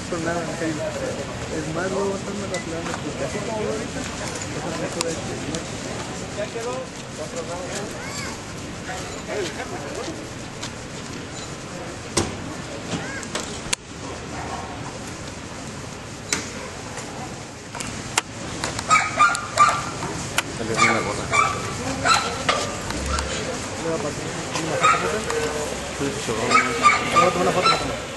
por nada, en serio. Es más, luego estando en la ciudad de Puta. Así como ahorita, eso me puede decir. Ya quedó. Salió bien la cosa. ¿Le va a pasar una foto? Sí, chaval. Voy a tomar una foto.